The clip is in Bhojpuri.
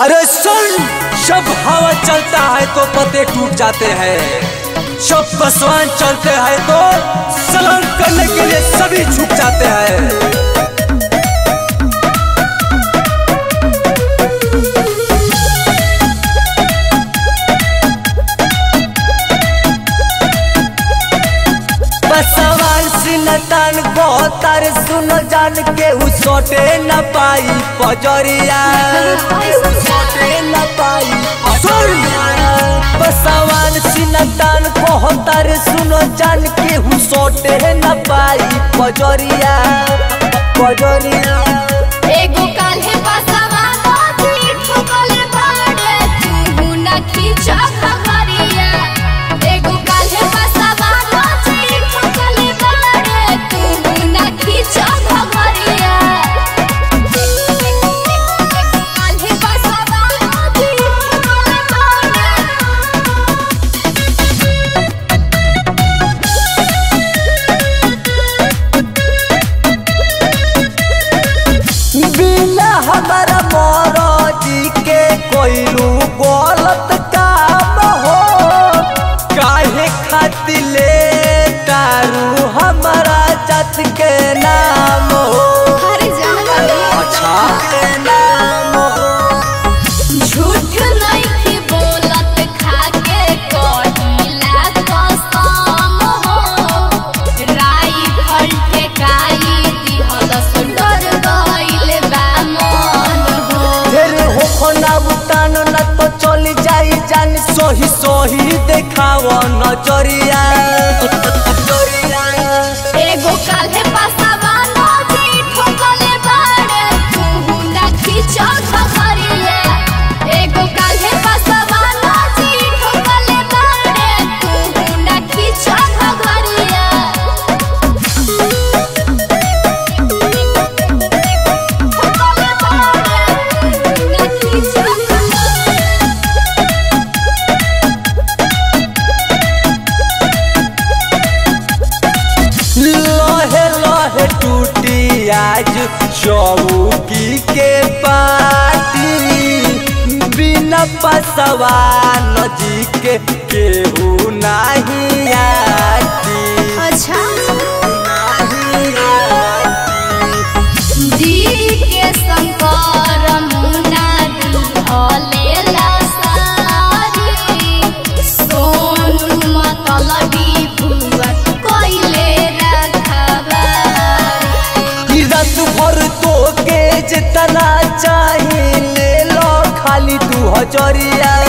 अरे सुन, जब हवा चलता है तो पत्ते टूट जाते हैं, जब बसवान चलते हैं तो सलाम करने के लिए सभी झुक जाते हैं। बसवान सिनतान गोतार सुनो जान के सोटे न पाई पजरिया, सोटे न पाई पजरिया। बसवान सिनतान गोतार सुनो जान के सोटे न पाई पजरिया, पजरिया। एगो काल्हे बसवान जी ठोकले बाड़े तू न खींचा खबरिया। एगो काल्हे बसवान जी ठोकले बाड़े तू न खींचा खबरिया। काल्हे बसवान जी ठोकले बाड़े बिना हमारा मौजी के कोइलू गलत काम हो, काहे खातिर ले तारू हमारा जात के नाम हो। हर जानवर अच्छा के नाम हो। झूठ नहीं बोलत खाके कहिला कसम हो। राई भर ठेकाई दिहल सुंदर गइल बा मन हो। फिर हो ना उतान न तो चली जाई जान, सोही सोही देखाव नजरिया। एगो काल्हे बसवान जी ठोकले बाड़े तू न खींचा खबरिया। एगो काल्हे बसवान जी ठोकले बाड़े तू न खींचा खबरिया। ठोकले बाड़े तू न खींचा खबरिया। लहे लहे टूटी आज चौकी के पाटी, बिना बसवान जी के केहू नहीं आती। अच्छा नहीं आती। जी के शंकर मुना दिहलेला सारी, सोनू मतलबी भुआ कोइले रखबारी। रात भर तो के जितना चाहिए ले लो, खाली 2000